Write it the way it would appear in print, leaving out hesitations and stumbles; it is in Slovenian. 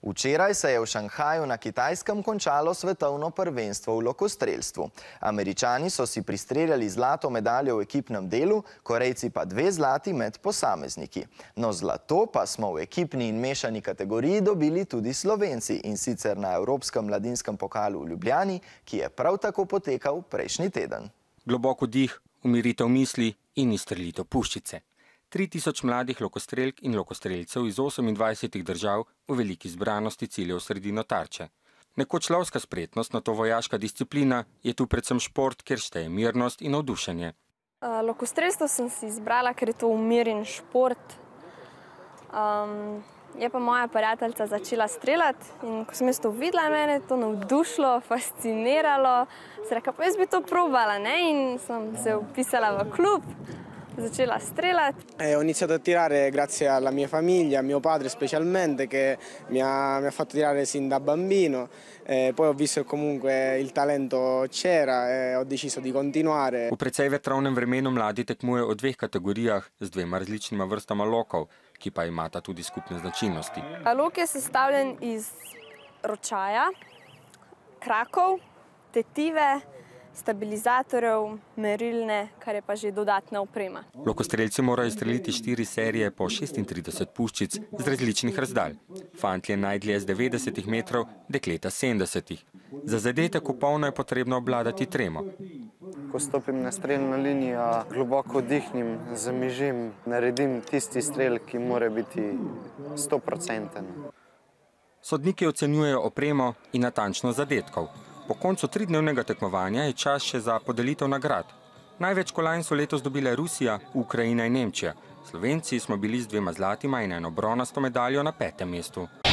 Včeraj se je v Šanghaju na Kitajskem končalo svetovno prvenstvo v lokostrelstvu. Američani so si pristreljali zlato medaljo v ekipnem delu, Korejci pa 2 zlati med posamezniki. No, zlato pa smo v ekipni in mešani kategoriji dobili tudi Slovenci, in sicer na Evropskem mladinskem pokalu v Ljubljani, ki je prav tako potekal prejšnji teden. Globoko dih, umiritev misli in izstrelitev puščice. 3000 mladih lokostrelk in lokostrelcev iz 28 držav v veliki zbranosti cilja v sredino tarče. Nekoč lovska spretnost, nato vojaška disciplina, je tu predvsem šport, kjer šteje mirnost in navdušenje. Lokostrelstvo sem si izbrala, ker je to umirjen šport. Je pa moja prijateljica začela streljati in ko sem jaz to videla, mene je to navdušilo, fasciniralo. Sem rekla, pa jaz bi to probala, ne? In sem se upisala v klub. Začela streljati. Ho iniziato a tirare grazie alla mia famiglia, a mio padre specialmente, che mi ha fatto tirare sin da bambino. Poi ho visto che comunque il talento c'era e ho deciso di continuare. V precej vetrovnem vremenu mladi tekmujejo v 2 kategorijah z 2 različnima vrstama lokov, ki pa imata tudi skupne značilnosti. Lok je sestavljen iz ročaja, krakov, tetive, stabilizatorjev, merilne, kar je pa že dodatna oprema. Lokostrelci morajo izstreliti 4 serije po 36 puščic z različnih razdalj. Fantje najdlje z 90 metrov, dekleta 70. Za zadetek v polno je potrebno obvladati tremo. Ko stopim na strelno linijo, globoko vdihnem, zamižim, naredim tisti strel, ki mora biti 100%. Sodniki ocenjujejo opremo in natančnost zadetkov. Po koncu 3-dnevnega tekmovanja je čas še za podelitev nagrad. Največ kolajn so letos dobile Rusija, Ukrajina in Nemčija. Slovenci smo bili z 2 zlatima in 1 bronasto medaljo na 5. mestu.